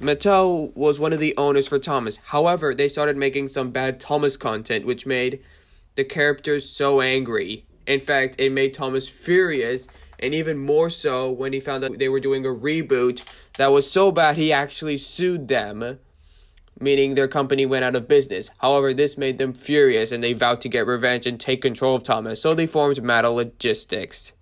Mattel was one of the owners for Thomas. However, they started making some bad Thomas content, which made the characters so angry. In fact, it made Thomas furious, and even more so when he found out they were doing a reboot that was so bad he actually sued them, meaning their company went out of business. However, this made them furious, and they vowed to get revenge and take control of Thomas, so they formed Mattel Logistics.